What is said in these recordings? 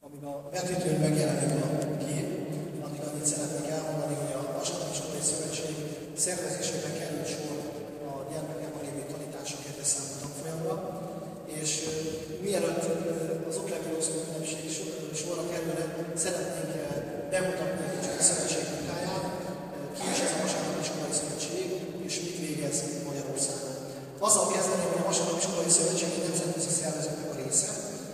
amiben a vetítőn megjelenik a kép, addig annyit szeretnék elmondani, hogy a Vasárnapi Iskolai Szövetség szervezésében került sor a gyermekekben lévő tanítások 2 számú tanfolyamra, és mielőtt az oklevélosztó ünnepség sorra kerülne, szeretnénk bemutatni egy kicsit a szövetség munkáját, ki is ez a Vasárnapi Iskolai Szövetség, és mit végez Magyarországon. Azzal kezdeném, hogy a Vasárnapi Iskolai Szövetség egy nemzetközi szervezetnek a része.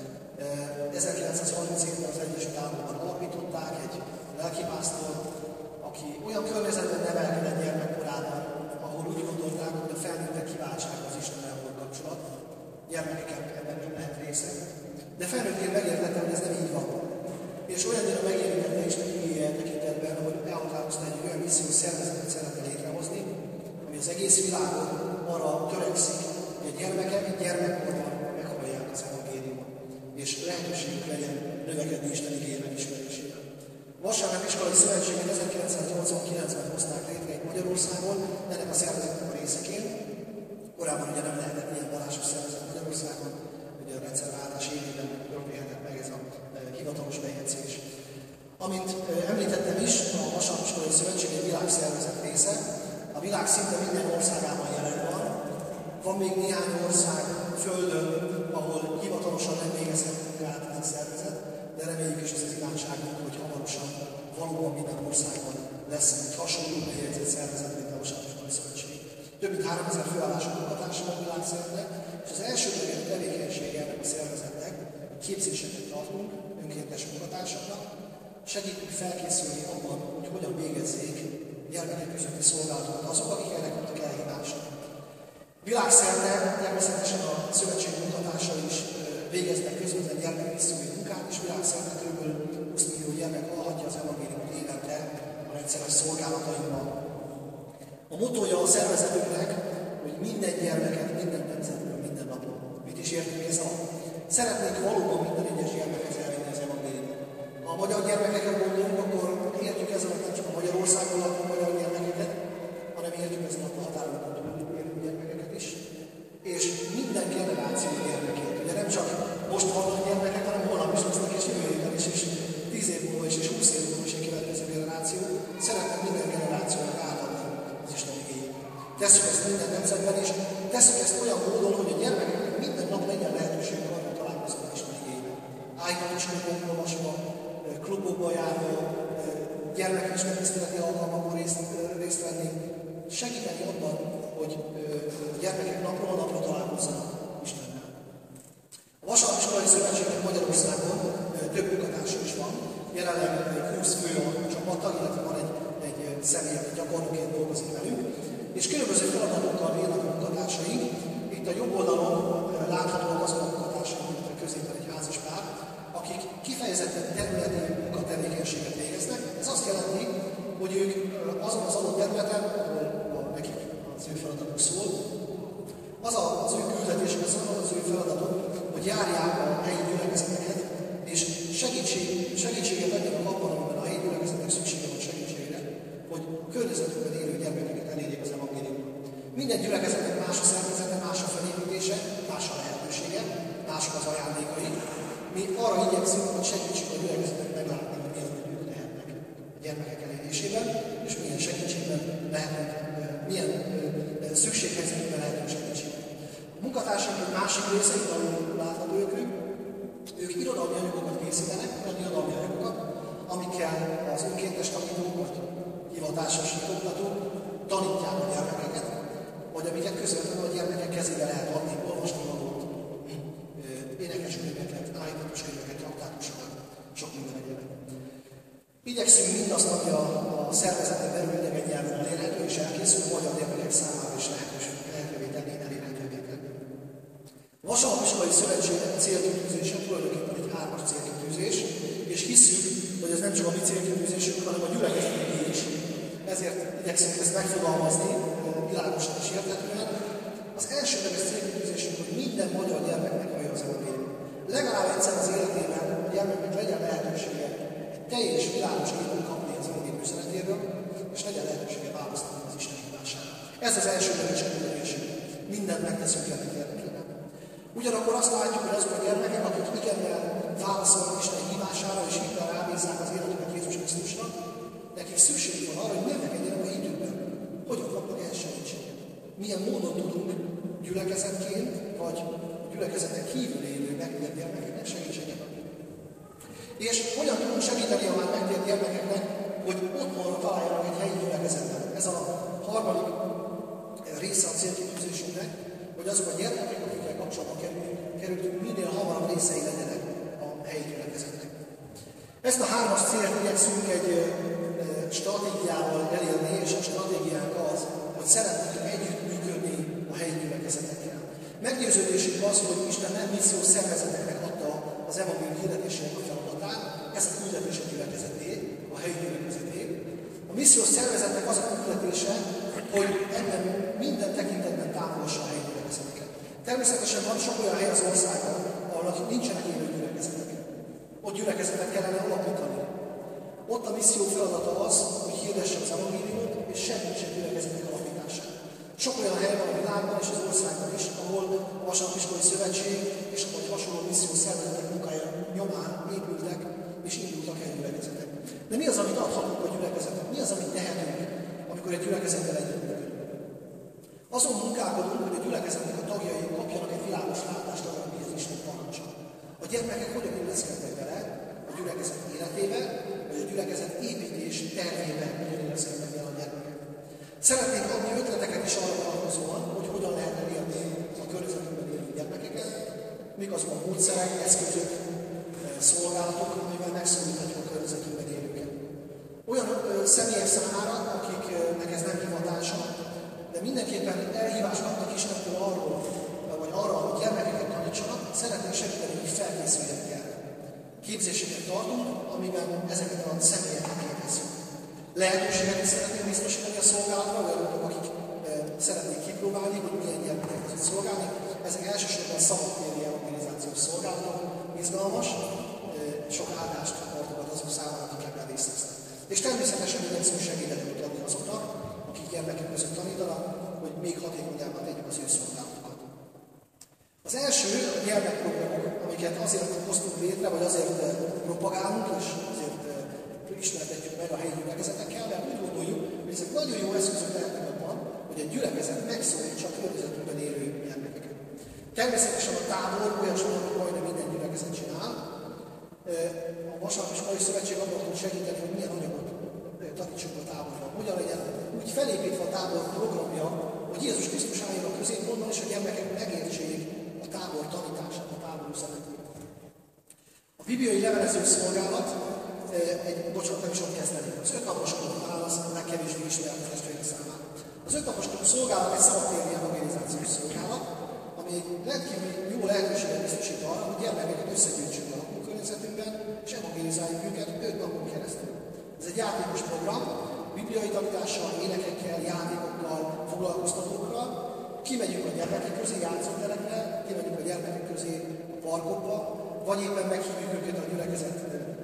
1937-ben az Egyesült Államokban alapították egy lelkipásztor, aki olyan környezetben nevelkedett gyermekkorában, ahol úgy gondolták, hogy a felnőttek kiváltsága az Istennel volt kapcsolat, gyermekek ebben nem lehet része, de felnőttként megértette, hogy ez nem így van. És olyannyira megértette Isten igéje tekintetben, hogy elhatározta egy olyan missziós szervezetet szeretne létrehozni, ami az egész világon arra törekszik, hogy a gyermekek gyermekkorban meghallják az evangéliumot, és lehetőségük legyen növekedni Isten igéje megismerésére. A Vasárnapi Iskolai Szövetséget 1989-ben hozták létre itt Magyarországon, ennek a szervezetnek a részeként. Korábban ugye nem lehetett ilyen vallásos szervezet Magyarországon, ugye a rendszerváltás évében történhetett meg ez a hivatalos bejegyzés. Amint említettem is, a Vasárnapi Iskolai Szövetség egy világszervezet része, a világ szinte minden országában jelen van. Van még néhány ország földön, ahol hivatalosan nem végezhet munkát ez a szervezet, de reméljük is az irányságunk, hogy hamarosan valóban minden országban lesz egy hasonló bejegyzett szervezet, mint a Vasárnapi Iskolai Szövetség. Több mint 3000 főállású munkatársa van világszerte, és az elsődleges tevékenysége ennek a szervezetnek, képzéseket tartunk önkéntes munkatársaknak, segítünk felkészülni abban, hogy hogyan végezzék gyermekek közötti szolgálatokat azok, akik erre kaptak elhívást. Világszerte természetesen a szövetség munkatársai is végeznek közvetlen gyermekvisszúi munkát, és világszerte kb. 20 millió gyermek hallhatja az evangéliumot évente a rendszeres szolgálatainkban. A mottója a szervezetünknek, hogy minden gyermeket, minden nemzetből, minden napon. Mit is értünk ez alatt? Szeretnénk valóban minden egyes gyermekhez elvinni az evangéliumot. Ha a magyar gyermekekre gondolunk, akkor értjük ez alatt nem csak a Magyarországon lakó magyar gyermekeket, hanem értjük ez alatt a határokon túl élő gyermekeket is. És minden generáció gyermekét. Ugye nem csak most vannak gyermekek, hanem holnap is lesznek, és jövő héten is, és 10 év múlva is, és 20 év múlva is egy következő generáció. Szeretnénk minden generációnak átadni az Isten igéjét. Tesszük ezt minden nemzetben, és tesszük ezt olyan módon, hogy a gyermekeknek minden nap legyen lehetőségük arra, hogy találkoznak az Isten igéjével. Ájtatos könyveket olvasva, klubokba járva, gyermekismert tiszteleti alkalmakon részt venni, segíteni abban, hogy a gyermekek napról napra találkozzanak Istennel. A Vasárnapi Iskolai Szövetségnek Magyarországon több munkatársa is van, jelenleg 20 fő a csapattag, illetve van egy személy, aki gyakornokként dolgozik velünk, és különböző feladatokkal bírnak a munkatársaink. Itt a jobb oldalon láthatóak azok a munkatársaink, illetve középen egy házas pár, akik kifejezetten területi munkatevékenységet végeznek. Ez azt jelenti, hogy ők azon az adott területen, ahol nekik az ő feladatuk szól, az ő küldetésük, az ő feladatuk, hogy járják a helyi gyülekezeteket, és segítséget adjanak abban, amiben a helyi gyülekezetnek szüksége van segítségre, hogy a környezetükben élő gyermekeket elérjék az evangéliumot. Minden gyülekezetnek más a szervezete, más a felépítése, más a lehetősége, mások az ajándékai. Mi arra igyekszünk, hogy segítsük a gyülekezetet meglátni, hogy milyen ők lehetnek a gyermekek elérésében, és milyen segítségben lehetnek, milyen szükséghelyzetben lehetünk segítségben. A munkatársaink egy másik része, itt ahol látható ők irodalmi anyagokat készítenek, olyan irodalmi anyagokat, amikkel az önkéntes tanítókat, hivatásos oktatók tanítják a gyermekeket, vagy amiket közvetlenül a gyermekek kezébe lehet adni, olvasni valót, énekes könyveket, állítatos könyveket, traktátusokat, sok minden egyébként. Igyekszünk mindazt, ami a szervezeten belül idegen nyelven elérhető és elkészül, magyar gyermekek számára is lehetővé tenni, elérhetővé tenni. A Vasárnapi Iskolai Szövetség célkitűzése tulajdonképpen egy 3-as célkitűzés, és hisszük, hogy ez nem csak a mi célkitűzésünk, hanem a gyülekezeteké is. Ezért igyekszünk ezt megfogalmazni világosan és érthetően. Az elsődleges célkitűzésünk, hogy minden magyar gyermek meghallja az evangéliumot. Legalább egyszer az életében a gyermeknek legyen lehetősége egy teljes, világos képet kapni az evangélium üzenetéről, és legyen lehetősége választani az Isten hívására. Ez az elsődleges küldetésünk. Mindent megteszünk ennek érdekében. Ugyanakkor azt látjuk, hogy azok a gyermekek, akik igennel válaszolnak Isten hívására, megáldására és hittel rábízzák az életüket Jézus Krisztusra, nekik szükség van arra, hogy növekedjenek a hitükben. Hogyan kapnak ehhez segítséget? Milyen módon tudunk gyülekezetként, vagy gyülekezeten kívül élő megtért gyermekeknek segítséget adni? És hogyan tudunk segíteni a már megtért gyermekeknek, hogy otthonra találjanak egy helyi gyülekezetben? Ez a harmadik része a célkitűzésünknek, hogy azok a gyermekek, akikkel kapcsolatban kerültünk, minél hamarabb részei legyenek a helyi gyülekezetnek. Ezt a hármas célt igyekszünk egy stratégiával elérni, és a stratégiánk az, hogy szeretnénk együttműködni a helyi gyülekezetekkel. Meggyőződésünk az, hogy Isten nem missziós szervezeteknek adta az evangélium hirdetésének a feladatát, ez a küldetés a gyülekezeté, a helyi gyülekezeté. A missziós szervezetnek az a küldetése, hogy ebben minden tekintetben támogassa a helyi gyülekezeteket. Természetesen van sok olyan hely az országban, ahol nincsenek élő gyülekezetek. Ott gyülekezetet kellene alapítani. Ott a misszió feladata az, hogy hirdesse az evangéliumot, és segítse gyülekezetek alapítását. Sok olyan hely van a világban és az országban is, ahol a Vasárnapiskolai Szövetség és a hasonló missziós szervezetek munkája nyomán épültek és indultak el gyülekezetek. De mi az, amit adhatunk a gyülekezetek? Mi az, amit tehetünk, amikor egy gyülekezettel együttműködünk? Azon munkálkodunk, hogy a gyülekezetnek a tagjai kapjanak egy világos látást arra, mi az Isten parancsol. A gyermekek hogyan illeszkednek bele a gyülekezet életébe, vagy a gyülekezet építés tervébe hogyan illeszkednek bele a gyermekek. Szeretnénk adni ötleteket is arra vonatkozóan, hogy hogyan lehet elérni a környezetünkben élő gyermekeket, mik azok a módszerek, eszközök, szolgálatok, amivel megszólíthatjuk a környezetünkben élőket. Olyan személyek számára, akiknek ez nem hivatása, de mindenképpen elhívást kapnak Istentől arról, vagy arra, hogy gyermekeket tanítsanak, szeretnénk segíteni, hogy felkészüljenek erre. Képzéseket tartunk, amiben ezeket a személyeket képezzük. Lehetőséget is szeretnénk biztosítani a szolgálatra, olyanok, akik szeretnék kipróbálni, hogy milyen gyermekeket tud szolgálni. Ezek elsősorban szabadtéri evangelizációs szolgálatok, izgalmas, sok áldást tartogat azok számára, akik ebben részt vesznek. És természetesen igyekszünk segíteni adni azoknak, akik gyermekek között tanítanak, hogy még hatékonyabbá tegyük az ő szolgálatokat. Az első a gyermekprogramok, amiket azért hoztunk létre, vagy azért propagálunk, és azért ismertetjük meg a helyi gyülekezetekkel, mert úgy gondoljuk, hogy ezek nagyon jó eszközök lehetnek abban, hogy a gyülekezet megszólítsa a környezetünkben élő gyermekeket. Természetesen a tábor olyasmi, amit majdnem minden gyülekezet csinál. A Vasárnapiskolai Szövetség abban tud segíteni, hogy milyen anyagot tanítsunk a táborban. Hogyan legyen úgy felépítve a tábor programja, hogy Jézus Krisztus álljon a középpontban, és a gyermekek megértsék a tábor tanítását, a tábor üzenetét. A bibliai levelező szolgálat, bocsánat, nem is ott kezdeni. Az 5 napos klub, talán az legkevésbé ismert a testvérek számára. Az 5 napos klub szolgálat egy szabadtéri evangelizációs szolgálat, ami rendkívül jó lehetőséget biztosít arra, hogy gyermekeket összegyűjtsünk a lakókörnyezetünkben, és evangelizáljuk őket 5 napon keresztül. Ez egy játékos program, bibliai tanítással, énekekkel, játékokkal, foglalkoztatókkal. Kimegyünk a gyermekek közé, játszóterekre, kimegyünk a gyermekek közé a parkokba, vagy éppen meghívjuk őket a gyülekezet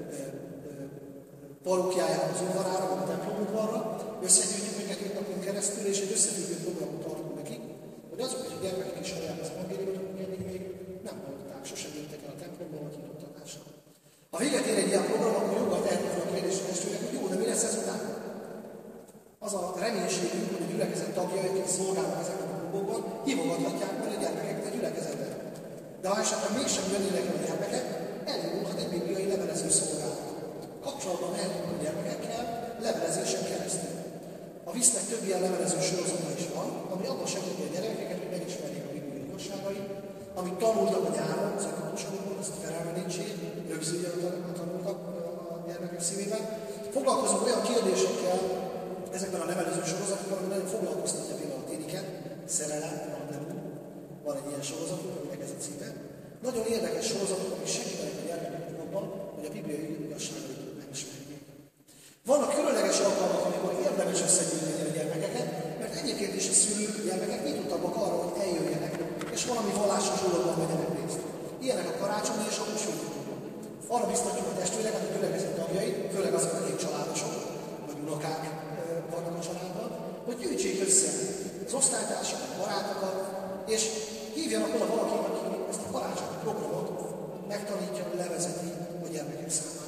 parókiájának az udvarára, vagy a templomudvarra, összegyűjtjük őket 5 napon keresztül, és egy összefüggő programot tartunk nekik, hogy azok, hogy a gyermekek is hallják az evangéliumot, akik eddig még nem hallották, sosem jöttek el a templomban, vagy hivattatásra. Ha véget ér egy ilyen program, akkor joggal tehetünk fel a kérdést a testvérek, hogy jó, de mi lesz ez után? Az a reménységünk, hogy a gyülekezet tagjai, akik szolgálnak ezekben a klubokban, hívogathatják majd a gyermekeket a gyülekezetbe. De ha esetleg mégsem jönnének a gyermekek, elindulhat egy bibliai levelező szolgálat. Kapcsolatban lehetünk a gyermekekkel, levelezésen keresztül. A Visznek több ilyen levelező sorozata is van, ami abban segíti a gyerekeket, hogy megismerjék a bibliai igazságait, amit tanultak a nyáron, az ökonosokból, ezt felelőnítség, rögzítjön a tanultak a gyermekek szívében. Foglalkozunk olyan kérdésekkel ezekben a levelező sorozatokban, ami nagyon foglalkoztatja például a téniket, szerelem, van egy ilyen sorozatunk, aminek ez a címe. Nagyon érdekes sorozatok, amik segítenek a gyermekeket abban, hogy a bibliai igazságait megismerjék. Vannak különleges alkalmak, amikor érdemes összegyűjteni a gyermekeket, mert egyébként is a szülők, a gyermekek nyitottabbak arra, hogy eljöjjenek, és valami vallásos dologban vegyenek részt. Ilyenek a karácsonyi és a húsvéti. Arra biztatjuk a testvéreket, a gyülekezet tagjait, főleg azok, akik családosok, vagy unokák vannak a családban, hogy gyűjtsék össze az osztálytársakat, barátokat, és hívjanak oda valakit, aki ezt a karácsonyi programot megtanítja, levezeti a gyermekek számára.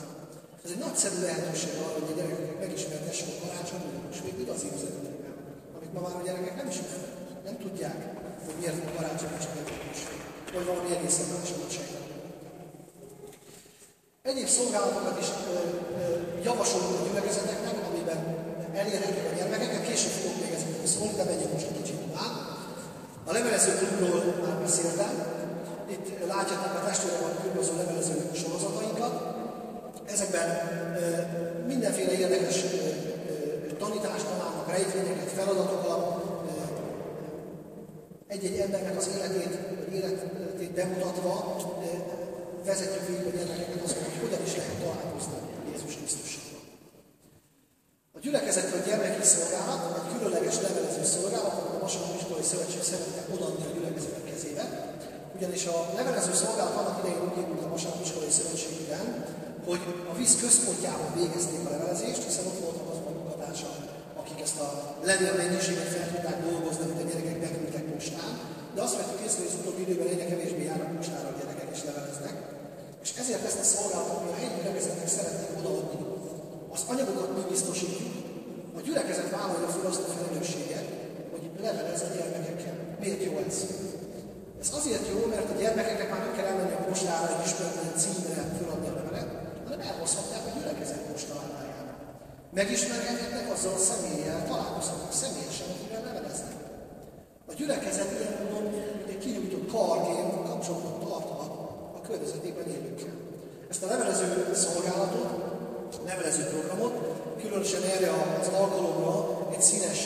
nagyszerű lehetőség arra, hogy a gyerekek megismertessék a karácsonyt, és még igazi üzenetekben, amit ma már a gyerekek nem ismernek, nem tudják, hogy miért a karácsony csak egy ünnepség, vagy valami egészen másokat sejtenek. Egyéb szolgálatokat is javasolunk a gyülekezeteknek, amiben elérhetők a gyermekeket, később fogok még ezeket szólni, de menjünk most egy kicsit tovább. A levelező klubról már beszéltem. Itt látjátok a testvérek különböző levelező sorozatainkat. Ezekben mindenféle érdekes tanítást találnak, rejtvényeket, feladatokat, egy-egy embernek az életét bemutatva vezetjük végig a gyermekeket azon, hogy hogyan is lehet találkozni Jézus Krisztussal. A gyülekezetről gyermeki szolgálat, egy különleges levelező szolgálat, amit a Vasárnap Iskolai Szövetség szeretne odaadni a gyülekezetek kezébe. Ugyanis a levelező szolgálat annak idején úgy épült a Vasárnap Iskolai Szövetségben, hogy a víz központjában végezték a levelezést, hiszen ott voltak azok a munkatársak, akik ezt a levél mennyiséget fel tudták dolgozni, amit a gyerekek beküldtek postán. De azt vettük észre, hogy az utóbbi időben egyre kevésbé járnak postára a gyerekek és leveleznek. És ezért ezt a szolgálatot, ami a helyi gyülekezetnek szeretnék odaadni, az anyagokat mi biztosítjuk. A gyülekezet vállalja fel azt a felelősséget, hogy levelez a gyermekekkel. Miért jó ez? Ez azért jó, mert a gyermekeknek már nem kell elmenni a postára egy ismeretlen címre föladni a levelet, hanem elhozhatják a gyülekezet postaládájára. Megismerkedhetnek azzal a személlyel, találkozhatnak személyesen, akivel leveleznek. A gyülekezet ilyen módon, mint egy kinyújtott karként kapcsolatot tarthat a környezetében élőkkel. Ezt a levelező szolgálatot, a levelező programot, különösen erre az alkalomra egy színes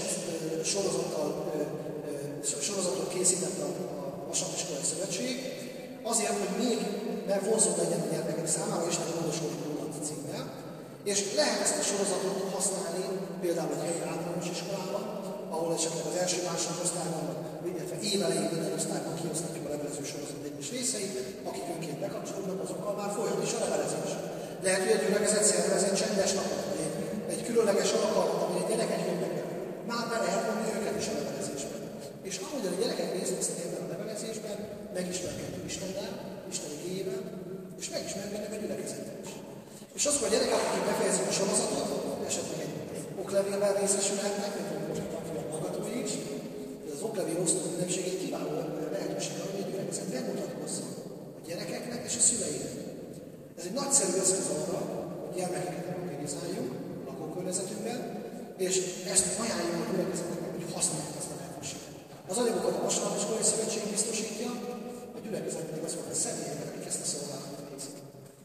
sorozatot készített a Vasárnap Iskolai Szövetség, azért, hogy még megvonzóbb legyen a gyermekek számára, Isten gondoskodik rólad címmel, és lehet ezt a sorozatot használni például egy helyi általános iskolában, ahol esetleg az első-második osztályban, illetve évelején minden osztályban kiosztatjuk a levelező sorozat egyes részeit, akik önként bekapcsolódnak, azokkal már folyhat is a levelezés. Lehet, hogy egy gyülekezet szervez egy csendes napot, vagy egy különleges alkalmat, amely a gyerekek jönnek be. Már be lehet vonni őket is a levelezésben. És ahogy a gyerekek részt vesznek ebben a levelezésben, megismerkednek Istennel, Isten igéjével, és megismerkednek a gyülekezettel is. És azok a gyerekek, akik befejezik a sorozatot, esetleg egy oklevélben részesülhetnek, mint ahogy most a tanfolyam hallgatói is, az oklevél osztó ünnepség egy kiváló lehetőség arra, hogy a gyülekezet bemutatkozzon a gyerekeknek és a szüleiknek. Ez egy nagyszerű eszköz arra, hogy gyermekeket evangelizáljuk a lakókörnyezetünkben, és ezt ajánljuk a gyülekezeteknek, hogy használják ezt a lehetőséget. Az anyagokat a Vasárnap Iskolai Szövetség biztosítja, a gyülekezet pedig azok a személyek, akik ezt a szolgálatot végzik.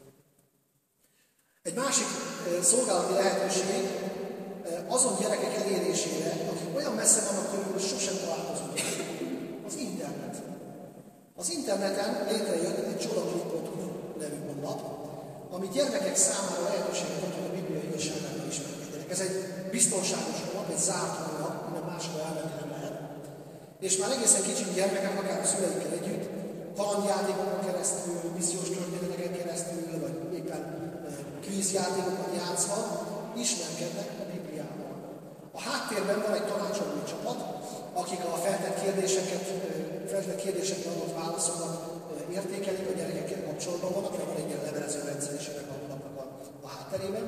Egy másik szolgálati lehetőség azon gyerekek elérésére, akik olyan messze vannak tőlük, hogy sosem találkozunk. Az internet. Az interneten létrejött egy csodaklip.hu nevű honlap, ami gyermekek számára lehetőséget ad, hogy a Biblia igazságával ismerkedjenek. Ez egy biztonságos honlap, egy zárt honlap, minden máshol elmenni nem lehet. És már egészen kicsi gyermekek, akár a szüleikkel együtt, kalandjátékokon keresztül, missziós történeteken keresztül, vagy éppen kvízjátékokat játszva ismerkednek a Bibliával. A háttérben van egy tanácsadói csapat, akik a feltett kérdésekre adott válaszokat értékelik, a gyerekekkel kapcsolatban vannak, mert van egy ilyen levelező rendszer is ennek a honlapnak a hátterében.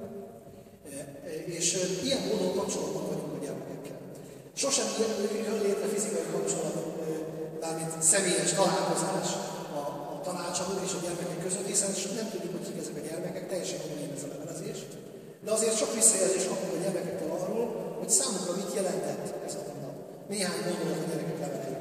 És ilyen módon kapcsolatban vagyunk a gyermekekkel. Sosem jön létre fizikai kapcsolat, mármint személyes találkozás a tanácsadó és a gyermekek között, hiszen nem tudjuk, hogy kik ezek a gyermekek, teljesen anonim ez a levelezés. De azért sok visszajelzés kapunk a gyermekektől arról, hogy számukra mit jelentett ez a honlap. Néhány gondolat a gyerekek levelei.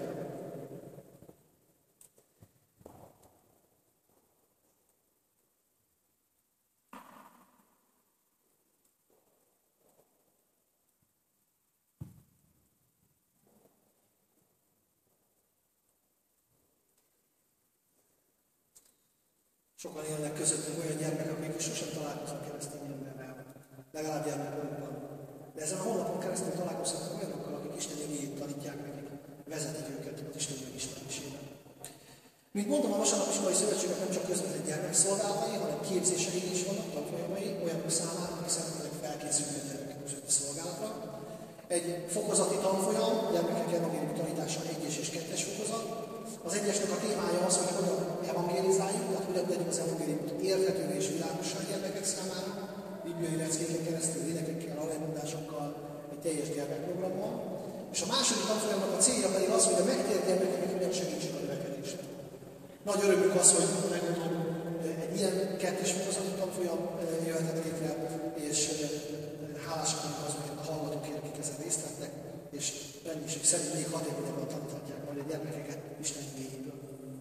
Sokan élnek közöttünk olyan gyermekek, akik sosem találkoznak keresztény emberrel, legalább gyermekkorukban. De ezen a honlapon keresztül találkozhatunk olyanokkal, akik Isten igéjét tanítják nekik, vezetik őket az Isten megismerésében. Mint mondtam, a Vasárnap Iskolai Szövetségnek nem csak közvetlen gyermekszolgálatai, hanem képzései is vannak, tanfolyamai, olyanok számára, akik szeretnének felkészülni a gyermekek között a szolgálatra. Egy fokozati tanfolyam, gyermekek evangéliumi tanítása 1-es és 2-es fokozat. Az egyesnek a témája az, hogy hogyan evangélizáljuk, tehát hogyan tegyük az evangéliumot érthetővé és világossá a gyermekek számára. bibliai leckéken keresztül, énekekkel, alámondásokkal, egy teljes gyermekprogrammal. És a második tanfolyamnak a célja pedig az, hogy a megtért gyermekeket hogyan segítsük a növekedést. Nagy örömük az, hogy megmondom, egy ilyen kettős fokozatú tanfolyam jöhetett létre, és hálásak vagyunk azokért a hallgatókért, akik ezen részt vettek, és reménység szerint még hatékonyabban taníthatják majd a gyermekeket Isten igényéből.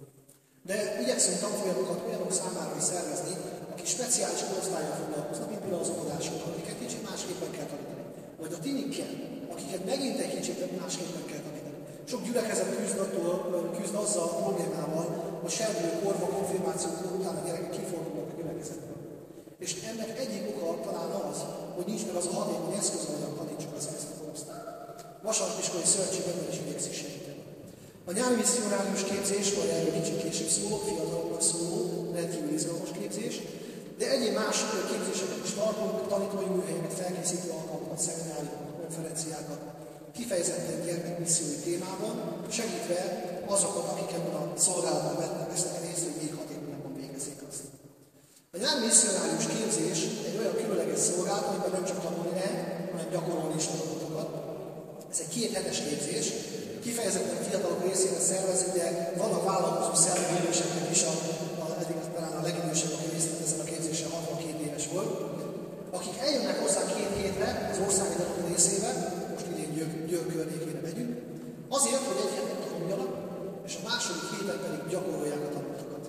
De igyekszünk tanfolyamokat olyanok számára is szervezni, akik speciális osztályon foglalkoznak, mint például az óvodások, akiket kicsit másképpen kell tanítani. Vagy a tinikkel, akiket megint egy kicsit másképpen kell tanítani. Sok gyülekezet küzd azzal a problémával, hogy serdülőkorba, konfirmációkor után a gyerekek kifordulnak a gyülekezetből. És ennek egyik oka talán az, hogy nincs meg az a hatékony eszköz, ahogyan tanítsuk ezt a korosztályt. Vasárnapiskolai Szövetségben is igyekszik segíteni. A nyári misszionárius képzés, majd erről kicsit később szólok, fiataloknak szóló, rendkívül izgalmas képzés, de egyéb más képzéseket is tartunk, tanítói műhelyeket, felkészítő alkalmakat, szemináriumokat, konferenciákat, kifejezetten gyermekmissziói témában, segítve azokat, akik ebben a szolgálatban vesznek részt, hogy még hatékonyabban végezzék azt. A nyári misszionárius képzés egy olyan különleges szolgálat, amiben nem csak tanulni lehet, hanem gyakorolni is tanulatokat. Ez egy 2 hetes képzés, kifejezetten fiatalok részére szervezünk, de vannak vállalkozó szervezőseknek is, eddig talán a legidősebb, aki részt vett ezen a képzésen 62 éves volt, akik eljönnek hozzá 2 hétre az ország egy adott részébe, most idén Győr környékére megyünk, azért, hogy egy héten tanuljanak, és a második héten pedig gyakorolják a tanulatokat.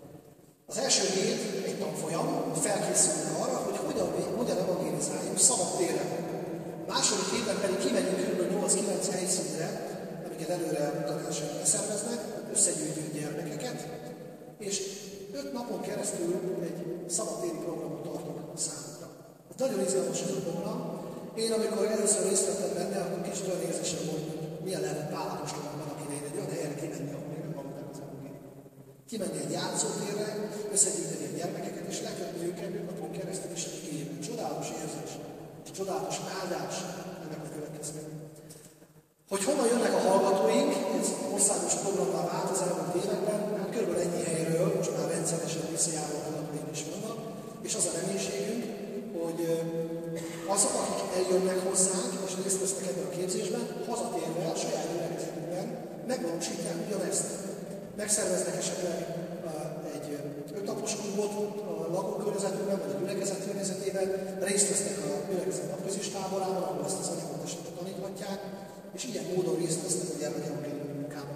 Az első hét egy tanfolyam, felkészülünk arra, hogy hogyan evangélizáljunk szabad téren. A második héten pedig kimegyünk kb. 8-9 helyszínre, amiket előre utalásra beszerveznek, összegyűjtünk gyermekeket, és 5 napon keresztül egy szabadtéri programot tartunk számukra. Ez nagyon izgalmas ez a program. Én, amikor először részt vettem benne, akkor kicsit olyan érzésem volt, hogy milyen lehetett pálapostolnak valaki egy olyan helyre kimenni, ahol még nem hallották az evangéliumot. Kimenni egy játszótérre, összegyűjteni a gyermekeket, és lekötni őket 5 napon keresztül, és egy kijövő. Csodálatos érzés, és csodálatos áldás ennek a következmény. Hogy honnan jönnek a hallgatóink, ez országos programmal vált az elmúlt években, hát kb. Ennyi helyről, most már rendszeresen visszajáró hallgatóink is vannak, és az a reménységünk, hogy azok, akik eljönnek hozzánk, és részt vesznek ebben a képzésben, hazatérve a saját gyülekezetükben megvalósítják ugyanezt. Megszerveznek esetleg egy 5 napos klubot a lakókörnyezetükben, vagy a gyülekezet környezetében, részt vesznek a gyülekezet napközis táborában, ahol ezt az anyagot esetleg taníthatják, és ilyen módon részt vesznek a gyermekevangéliumi munkában.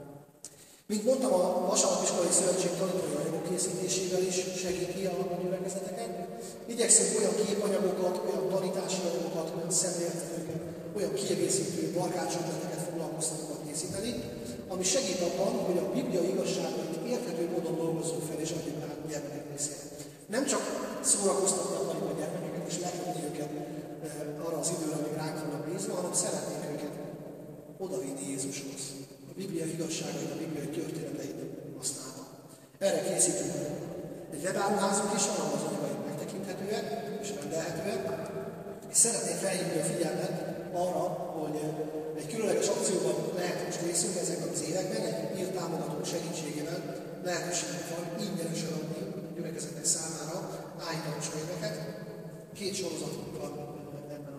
Mint mondtam, a Vasárnapiskolai Szövetség tanítói anyagok készítésével is segíti a gyülekezeteket. Igyekszünk olyan képanyagokat, olyan tanítási anyagokat, olyan szemléleteket, olyan kiegészítő barkácsötleteket, foglalkoztatókat készíteni, ami segít abban, hogy a Biblia igazságait érthető módon dolgozzuk fel és adjuk át a gyermekek részére. Nem csak szórakoztatni akarjuk a gyermekeket és lekötni őket arra az időre, amíg ránk vannak bízva, hanem szeretnénk őket odavinni Jézushoz. A Biblia igazságait, a Bibliai történeteit használva. Erre készítünk egy webáruházunk is, ahol az anyagaink megtekinthetőek és rendelhetőek. És szeretnék felhívni a figyelmet arra, hogy egy különleges akcióban lehet most részünk ezekben az években, egy írt támogatók segítségével lehetőségünk van ingyenesen adni a gyülekezetek számára áhítatos könyveket. 2 sorozatunk van ebben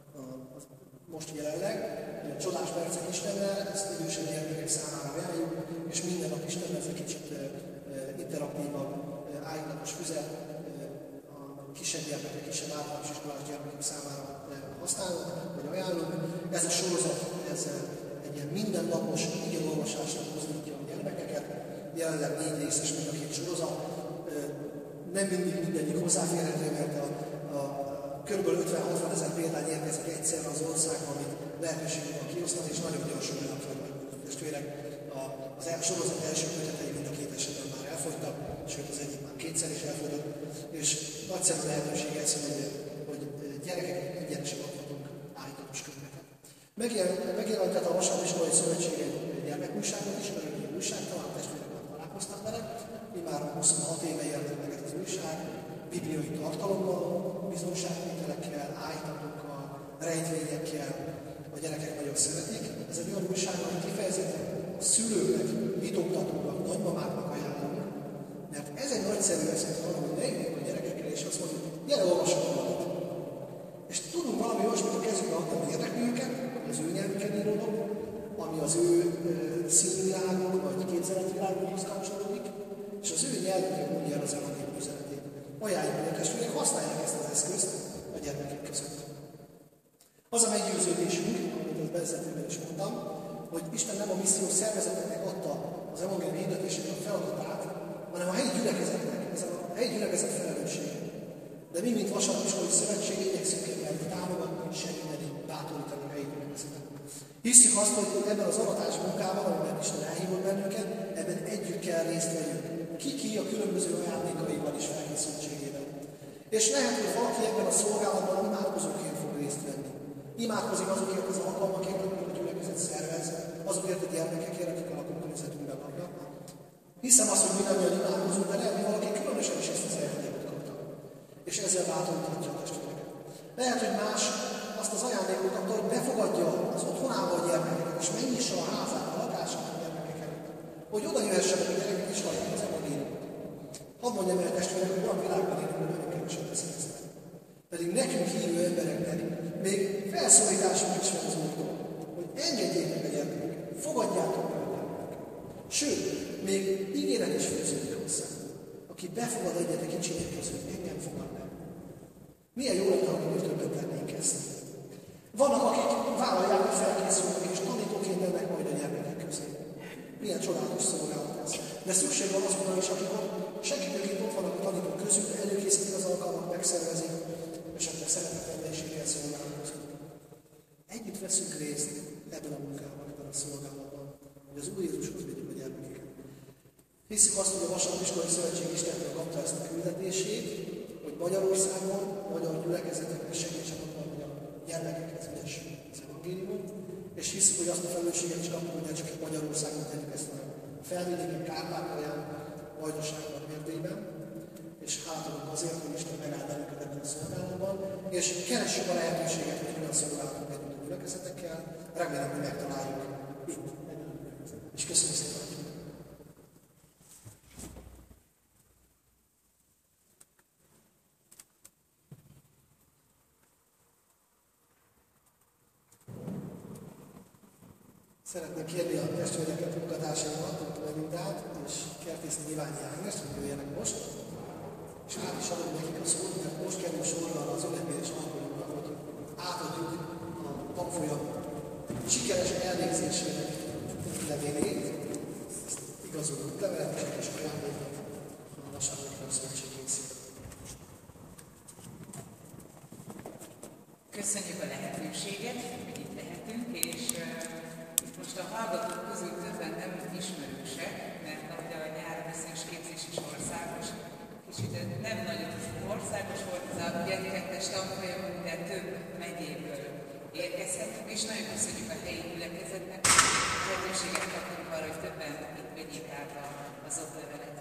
most jelenleg. Csodás percek Istennel, ezt idősebb gyermekek számára ajánljuk, és minden nap Istennel ez egy kicsit interaktívabb, áhítatos füzet, a kisebb gyermekek, kisebb általános iskolás gyermekek számára használunk, vagy ajánlunk. Ez a sorozat, ez egy ilyen mindennapos igéolvasásra mozdítja a gyermekeket. Jelenleg 4 részes mind a 2 sorozat. Nem mindig mindegyik hozzáférhető, mert a kb. 50-60 ezer példány érkezik egyszerre az országban, amit lehetőségünk van kiosztani, és nagyon gyorsan elfogynak. Testvérek, az sorozat első kötetei mind a 2 esetben már elfogytak, sőt az egyik már 2-szer is elfogyott, és nagyszerű lehetőség ez, hogy gyerekeknek ingyenesen adhatunk áhítatos könyveket. Megjelentett a Vasárnapiskolai Szövetség egy gyermekújságot is, mert egy újság, talán testvérek már találkoztak vele. Mi már 26 éve jelentett meg ez az újság, bibliai tartalommal, bizonságtételekkel, áhítatokkal, rejtvényekkel, a gyerekek nagyon szeretik. Ez egy olyan újság, amit kifejezetten a szülőknek, hitoktatóknak, nagymamáknak ajánlom, mert ez egy nagyszerű eszköz arra, hogy leülünk a gyerekekkel, és azt mondjuk, gyere, olvassuk valamit. ami az ő színvilágok vagy képzeletvilágokhoz kapcsolódik, és az ő nyelvükön mondja el az evangélium üzenetét. Ajánljuk, hogy a testvérek használják ezt az eszközt a gyermekek között. Az a meggyőződésünk, amit az bevezetőben is mondtam, hogy Isten nem a missziós szervezeteknek adta az evangélium hirdetésének a feladatát, hanem a helyi gyülekezetnek, ez a helyi gyülekezet felelőssége. De mi, mint Vasárnapiskolai Szövetség, igyekszünk ebben támogatni, segíteni, bátorítani a helyi gyülekezetet. Hiszük azt, hogy ebben az aratás munkában, amiben Isten elhívott bennünket, ebben együtt kell részt vegyünk. Ki a különböző ajándékaival és felkészültségével. És lehet, hogy valaki ebben a szolgálatban imádkozóként fog részt venni. Imádkozik azokért az alkalmakért, amiket a gyülekezet szervez, azokért a gyermekekért, akik a lakókörnyezetünkben vannak. Hiszem azt, hogy mindannyian imádkozunk, de lehet, hogy valaki különösen is ezt az ajándékot kapta. És ezzel bátoríthatja a testvéreket. Lehet, hogy más azt az ajándékot kapta, hogy befogadja az otthonába a gyermekeket, és megnyissa a házát, a lakását a gyermekek előtt. Hogy oda jöhessenek a gyerekek, és hallják az evangéliumot. Hadd mondjam el, testvérek, hogy olyan világban élünk, hogy nagyon keveset teszik ezt. Pedig nekünk hívő embereknek még felszólításunk is van az Úrtól, hogy engedjék meg a gyermekeket, fogadjátok meg a gyermekeket. Sőt, még ígéret is fűződik hozzá. Aki befogad egyet a kicsinyek között, engem fogad meg. Milyen jó lenne, ha mi többet tennénk ezt. Vannak, akik vállalják, hogy felkészülnek, és tanítóként mennek majd a gyermekek közé. Milyen csodálatos szolgálat ez. De szükség van azokra is, akik segítőként ott vannak a tanítók közül, előkészítik az alkalmat, megszervezik, esetleg szeretetteljességgel szolgálnak között. Együtt veszünk részt ebben a munkában, ebben a szolgálatban, hogy az Úr Jézushoz vigyük a gyermekeket. Hiszük azt, hogy a Vasárnapiskolai Szövetség Istentől kapta ezt a küldetését, hogy Magyarországon, magyar gyülekezeteknek segítsen abban, hogy a gyermekekhez vigessük az evangéliumot, és hiszük, hogy azt a felelősséget is kapunk, hogy ne csak Magyarországon tegyük ezt, hanem a felvidéken, Kárpátalján, Vajdaságban, Erdélyben, és hátalunk azért, hogy Isten megáll bennünket ebben a szolgálatban, és keressük a lehetőséget, hogy olyan szolgálatot együtt a gyülekezetekkel, remélem, hogy megtaláljuk itt ebben a gyülekezetben. És köszönöm szépen! Szeretném kérni a testvéreket munkatársaimmal, hogy megyünk át, és Kertészni Iványi Ágnest, hogy jöjjenek most. És át is adom nekik a szót, mert most kerül sorra az ünnepélyes alkalomra, hogy átadjuk a tanfolyam sikeres elvégzésének levélét, ezt igazoló útlevelet és ajándékot a Vasárnapiskolai Szövetség készít. Köszönjük a lehetőséget, hogy itt lehetünk, és most a hallgatók közül többen nem ismerősek, mert ahogy a nyári bizonyos képzés is országos, kicsit nem nagyon országos volt ez a 2-es tanfolyam, de több megyéből érkezhetünk, és nagyon köszönjük a helyi gyülekezetnek, hogy lehetőséget kaptunk arra, hogy többen itt vegyék át az oklevelet.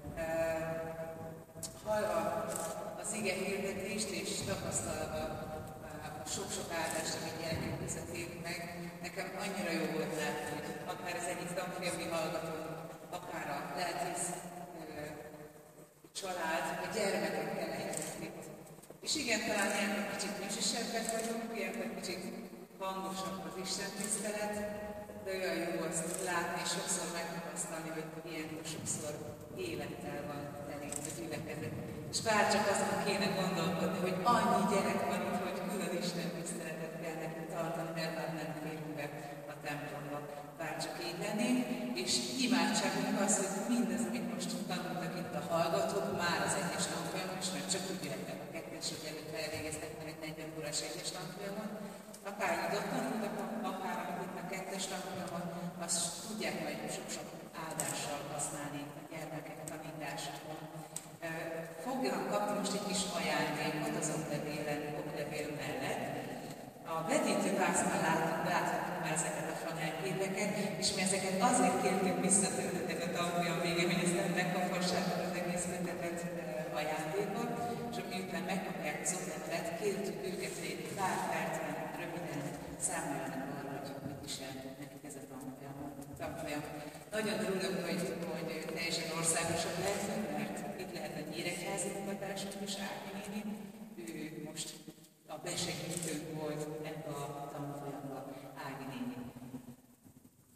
Hallva az ige hirdetést és tapasztalva a sok-sok áldást, amit gyerekek között élt meg, nekem annyira jó volt látni, hogy akár az egyik tanfolyami hallgató, akár a lelkész család, a gyermekekkel lehetett itt. És igen, talán ilyenkor kicsit műsisebbek vagyunk, ilyenkor kicsit hangosabb az Isten tisztelet, de olyan jó azt látni és sokszor megtapasztalni, hogy ilyenkor sokszor élettel van elég a gyülekezet. És bár csak azon kéne gondolkodni, hogy annyi gyerek van itt, hogy külön Isten tiszteletet kell nekünk tartani, mert már nem férünk be a templomba. Bár csak így lennénk, és imádságunk az, hogy mindez, amit most tanultak itt a hallgatók, már az egyes tanfolyamon is, mert csak úgy jöttek a kettesek előtt elvégeztek meg egy 40 órás egyes tanfolyamon, akár nyitott tanultak, akár itt a kettes tanfolyamon, azt tudják majd sok-sok áldással használni a gyermekek tanításában. Fogjanak kapni most egy kis ajándékot az oklevél mellett. A vetítővászban láthatjuk már ezeket a flanellképeket, és mi ezeket azért kértük vissza tőletek a tanfolyam végén, hogy ezt megkaphassátok az egész kötetet ajándékot, és miután megkapják az oklevelet, kértük őket, hogy egy pár percben röviden számoljanak arra, hogy mit is jelentett nekik ez a tanfolyam. Nagyon örülök, hogy teljesen országosak lehetnek, mert itt lehet a nyíregyházi munkatársak és Ági néni. Ő most a besegítőnk volt ebbe a tanfolyamba, Ági néni.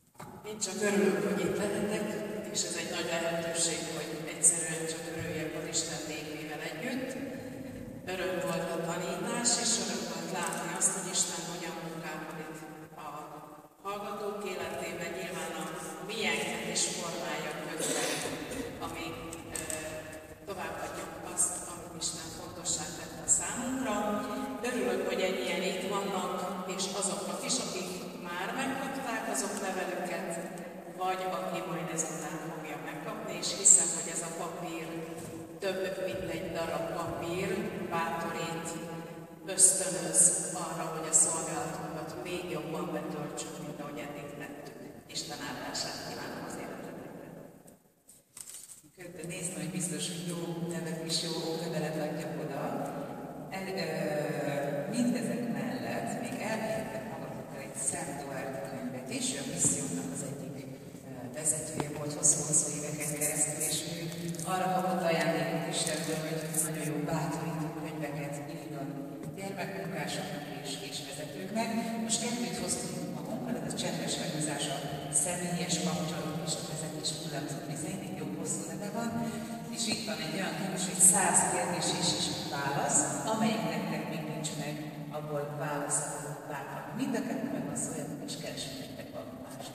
Én csak örülök, hogy itt lehetek, és ez egy nagy lehetőség, hogy egyszerűen csak örüljek az Isten népével együtt. Öröm volt a tanítás, és öröm volt látni azt, hogy Isten hogyan munkálkodik a hallgatók életében, nyilván a miénket is formálja közben, ami továbbadjuk azt, amit Isten fontossá tette a számunkra. Örülök, hogy ennyien itt vannak, és azoknak is, akik már megkapták azok levelüket, vagy aki majd ezután fogja megkapni, és hiszem, hogy ez a papír több, mint egy darab papír, bátorít, ösztönöz arra, hogy a szolgálatunkat még jobban betöltsük, mint ahogy eddig tettük. Isten áldását kívánom az életetekre. Nézd, hogy biztos, hogy jó nevet is jó kötelet adjak oda. Mindezek mellett még elvihettek magatokkal egy Szent Doherty könyvet is, ő a missziónak az egyik vezetője volt hosszú éveken keresztül, és ő arra kapott ajándékot Istentől, hogy nagyon jó bátorító könyveket írjon gyermekmunkásoknak és vezetőknek. Most kettőt hoztunk magunkkal, ez a csendes meghúzás, a személyes kapcsolat és a vezetés hullámzott viszonylag jó hosszú neve van, és itt van egy olyan könyv, hogy 100 kérdés és válasz, amelyik nektek még nincs meg, abból választ várnak. Mind a kettő meg van szóljatok, és keressetek valami mást.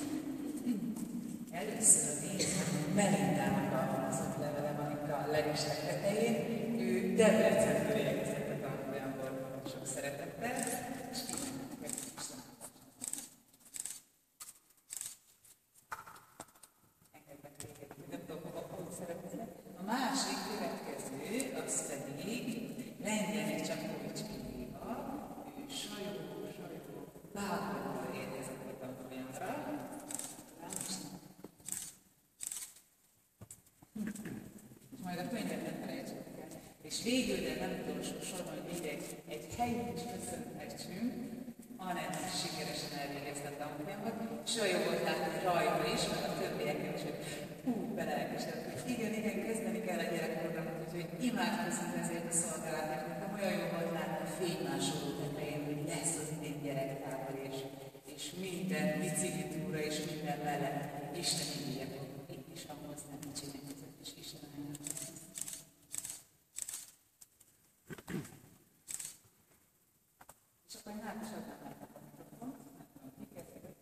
Először nézem, Melindának az útlevele van itt a legesleg tetején. Ő Debrecenből érkezett a tanfolyamból sok szeretettel, és kívánok is. Engednek téged, nem tudom, hogy szeretnének. A másik következő, az pedig Lengyelnek Csakovics Éva, ő Sajó, Bábonból érkezett a tanfolyamra. Majd a könyvet nem felejtsük el. És végül, de nem utolsó sorban, hogy még egy helyi kis köszönhetünk, Anett sikeresen elvégezte a tanfolyamot, és olyan jó volt látni rajta is, meg a többieken is, hogy belelkesedett, hogy igen, kezdeni kell a gyerekprogramot, úgyhogy imádkozunk ezért a szolgálatért. Nekem olyan jó volt látni a fénymásoló tetején, hogy lesz az idén gyerektábor, és minden biciklitúra és minden mellett Isten igéje fog itt is hangozni, csinálni ezeket is Isten állja. És akkor én is adnám meg a mikrofont, nem tudom, ki kezdjük.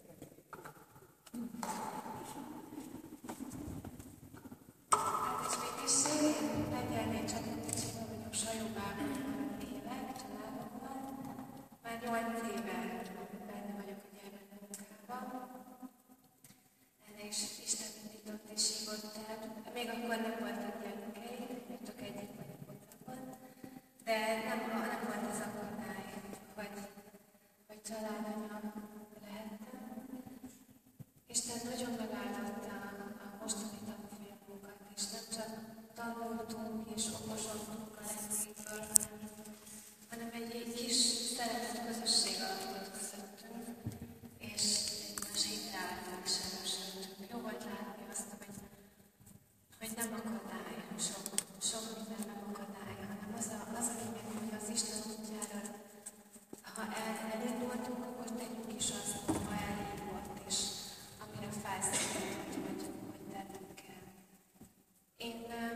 Hát és mégis Lengyelnél Csakovics Éva vagyok, Sajó Bábonban élek, családomban. Már 8 éve benne vagyok a gyermekmunkában. Ennél is Isten indított és hívott el. Még akkor nem voltak gyermekeim, még csak egyik vagyok otthon. De nem volt ez akadály, hogy családanya lehettem. Isten nagyon megáldotta a mostani tanfolyamunkat, és nem csak tanultunk és okosodtunk a lelkéből, hanem egy kis szeretett közösség alakult közöttünk, és egymás hitreálltunk sem erősödtünk. Jó volt látni azt, hogy nem akadály, sok minden nem akadály, hanem az a lényeg, hogy az Isten útjára, ha elindultunk, akkor tegyünk is azt, ha elhívott, és amire felszólított, hogy tennünk kell. Én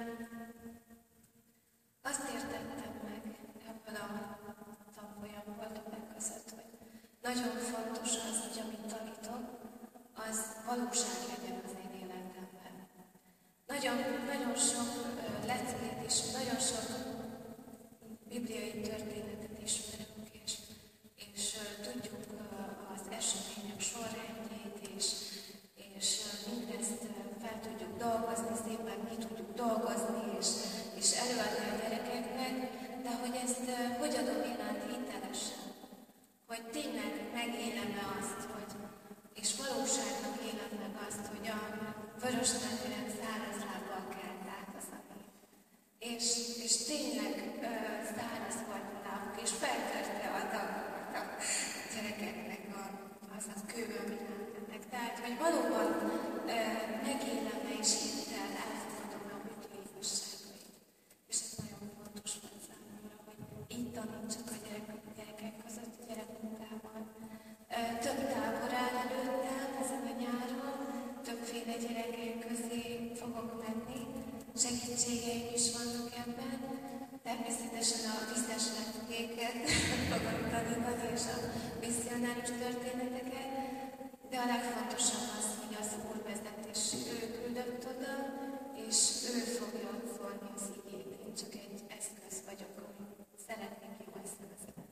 azt értettem meg ebből a tanfolyamból többek között, hogy nagyon fontos az, hogy amit tanítok, az valóság legyen az én életemben. Nagyon sok leckét és nagyon sok bibliai történetet ismerünk, és tudjuk az események sorrendjét, és mindezt fel tudjuk dolgozni, szépen mi tudjuk dolgozni, és előadni a gyerekeknek, de hogy ezt hogy adom én át hitelesen, hogy tényleg megélem-e azt, és valóságnak élem meg azt, hogy a vörös tengeren száraz lábbal kell átkozni. És tényleg száraz volt a lábuk, és feltörte a tagokat a gyerekeknek az a kő, amit átmennek. Tehát, hogy valóban megélem-e és hittel elfogadom a Biblia igazságait. És ez nagyon fontos volt számomra, hogy így tanítsak a gyerekek között, a gyerekmunkában. Több tábor áll előttem ezen a nyáron, és a misszionárius történeteket, de a legfontosabb az, hogy az Úr vezet, és ő küldött oda, és ő fogja szólni az igét. Én csak egy eszköz vagyok, hogy szeretnék jó eszköz lenni.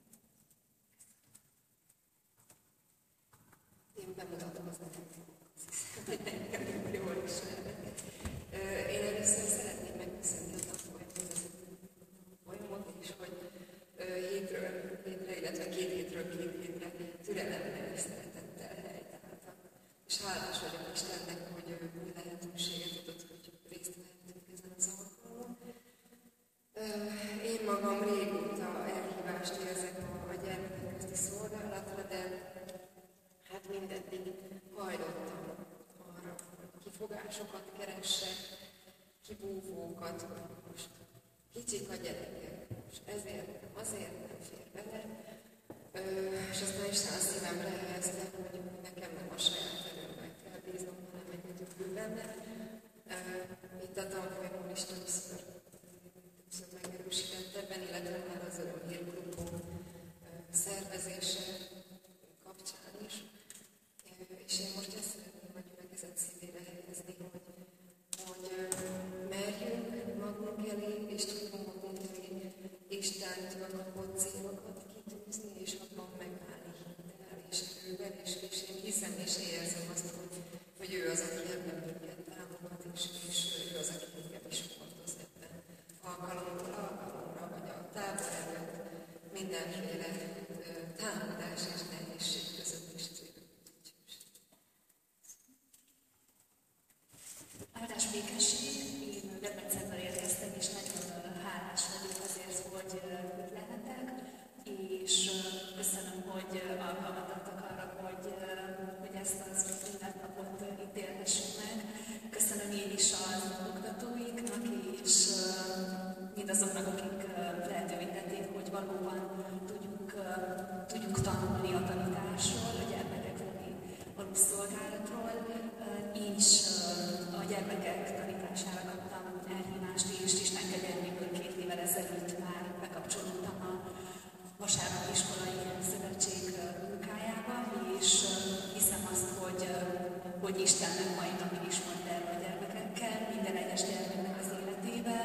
Én bemutatom az nekem jól ismernek. Én először szeretném megköszönni a tanfolyamot is, hogy hétről hétre, illetve 2 hétről 2 hétre türelemmel és szeretettel helytáltam. És hálás vagyok Istennek, hogy új lehetőséget adott, hogy részt vehetünk ezen az alkalmon. Én magam régóta elhívást érzek a gyermekek közti szolgálatra, de hát mindeddig hajlottam arra, hogy kifogásokat keressek, kibúvókat, hogy most kicsik a gyerekek, és ezért azért nem fér bele. És aztán Isten a szívemre helyezte, hogy nekem nem a saját erőmmel kell bíznom, hanem egyedül benne. Itt a tanfolyamon is többször megerősített ebben, illetve már az örömhírklubok szervezése kapcsán is. És én most ezt szeretném a gyülekezet szívére helyezni, hogy merjünk magunk elé, és tudunk magunk elé Istentől kapott célokat kitűzni, és abban megállni hittel és erővel, és én hiszem és érzem azt, hogy ő az, aki ebben minket támogat, és ő az, aki minket is hordoz ebben alkalomról alkalomra, vagy a tábor előtt mindenféle támadás és nehézség között is Áldás békesség, én Debrecenből érkeztem, és nagyon hálás vagyok azért, hogy itt lehetek, és köszönöm, hogy alkalmat adtak arra, hogy ezt az ünnepnapot itt élhessük meg. Köszönöm én is az oktatóiknak, és mindazoknak, akik lehetővé tették, hogy valóban tudjuk tanulni a tanításról, a gyermekek felé való szolgálatról. Én is a gyermekek tanítására kaptam elhívást, és Isten kegyelméből 2 évvel ezelőtt már bekapcsolódtam a Vasárnap Iskolai Szövetség munkájába, és hiszem azt, hogy Istennek mai napig is mond el a gyermekekkel, minden egyes gyermeknek az életében,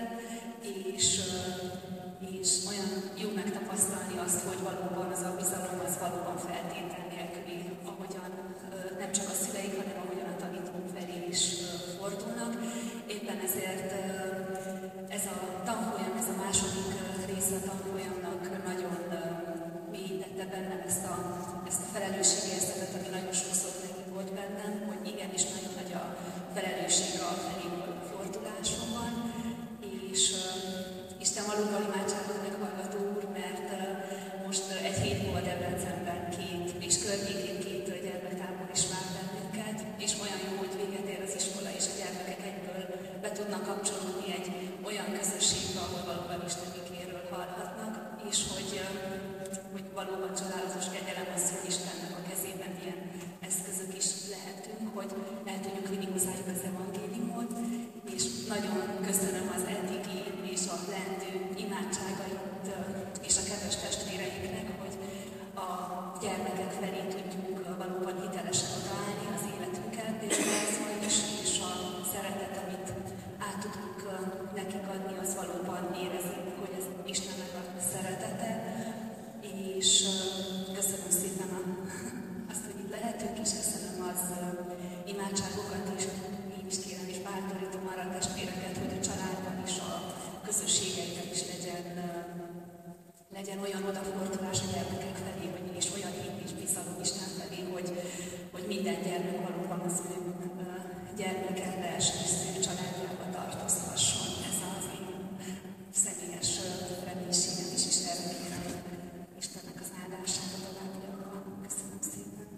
és olyan jó megtapasztalni azt, hogy valóban az a bizalom az valóban feltétel nélküli, ahogyan nem csak a szüleik, hanem ahogyan a tanítók felé is fordulnak. Éppen ezért ez a tanfolyam, ez a második része a tanfolyamnak nagyon mélyítette bennem ezt a felelősségérzetet, ami nagyon sokszor volt bennem, hogy igenis nagyon nagy a felelősség a felé forduláson van, és Isten valóban imádságot meghallgató Úr, mert most egy hét múlva Debrecenben 2 és környékén 2 gyermektábor is vár bennünket, és olyan jó, hogy véget ér az iskola, és a gyermekek egyből be tudnak kapcsolódni egy olyan közösségbe, ahol valóban Isten igéről hallhatnak, és hogy valóban csodálatos kegyelem az, hogy Istennek a kezében ilyen eszközök is lehetünk, hogy el tudjuk vinni hozzájuk az evangéliumot, és nagyon köszönöm az eddigi és a leendő imádságait és a kedves testvéreinknek, hogy a gyermekek felé tudjuk valóban hitelesen odaállni az életünket, és a szeretet, amit át tudunk nekik adni, az valóban érezik, hogy ez Istennek a szeretete, és köszönöm szépen azt, hogy itt lehetünk, és köszönöm az imádságokat is. Én is kérem és bátorítom arra a testvéreket, hogy a családban is, a közösségekben is legyen olyan odafordulás a gyermekek felé, hogy és olyan hit és bizalom Isten felé, hogy minden gyermek valóban az ő gyermeke belső családjába tartozhasson. Ez az én személyes reménységem is, és erre kérem Istennek az áldását a továbbiakban. Köszönöm szépen.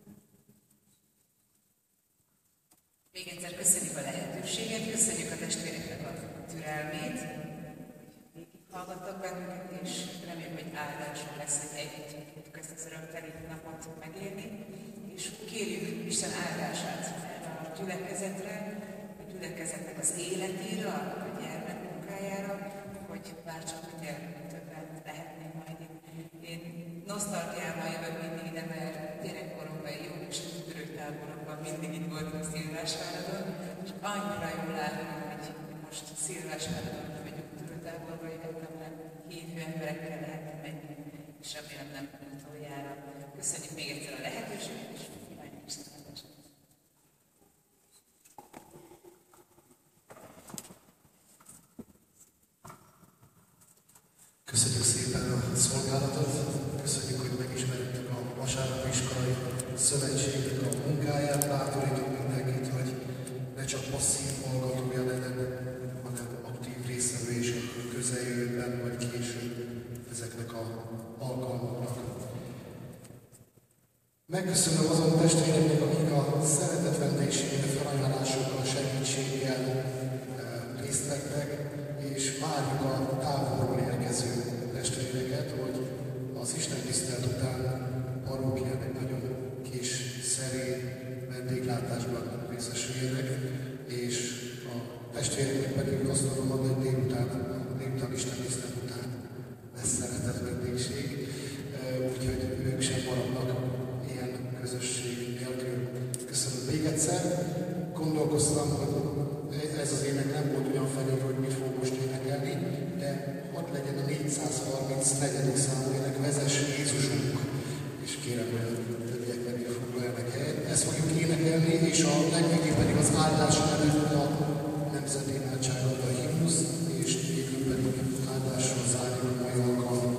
Még egyszer köszönjük a lehetőséget, köszönjük a testvéreknek a türelmét, hogy hallgattak bennünket, és remélem, hogy áldásul lesz, hogy együtt tudjuk ezt az örömteli napot megélni, és kérjük Isten áldását erre a gyülekezetre, a gyülekezetnek az életére, a gyermek munkájára, hogy bárcsak ugye többen lehetnénk majd itt. Én nosztalgiával jövök mindig ide, mert gyerekkoromban jó kis üdülőtáborokban mindig itt voltunk Szilvásváradon, és annyira jól látom, hogy most Szilvásváradon vagyunk üdülőtáborba, jöttem, mert hívő emberekkel lehet menni, és remélem nem utoljára. Köszönjük még egyszer a lehetőséget, és kívánjuk Istenáldást! Köszönjük szépen a szolgálatot, köszönjük, hogy megismertük a Vasárnapi Iskolai Szövetségnek a munkáját, bátorítunk mindenkit, hogy ne csak passzív hallgatója legyen, hanem aktív résztvevő is a közeljövőben vagy később ezeknek a alkalmaknak. Megköszönöm azon testvéreknek, akik a szeretet vendégségére felajánlásokkal, segítséggel részt vettek, és várjuk a távolról érkező testvéreket, hogy az Isten tisztelet után parókián egy nagyon kis szerény vendéglátásban részesüljenek, és a testvéreknek pedig azt tudom mondani, hogy délután Isten tisztelet után lesz szeretett vendégség, úgyhogy ők sem maradnak ilyen közösség nélkül. Köszönöm még egyszer. Gondolkoztam, hogy ez az ének nem volt olyan felírva, hogy mit fog most énekelni, de hadd legyen a 434. számú ének, Vezess Jézusunk, és kérem, hogy a többiek pedig foglaljanak helyet. Ezt fogjuk énekelni, és a legvégén pedig az áldás előtt a nemzeti imádságot, a himnusz, és végül pedig áldással zárjuk a mai alkalmat.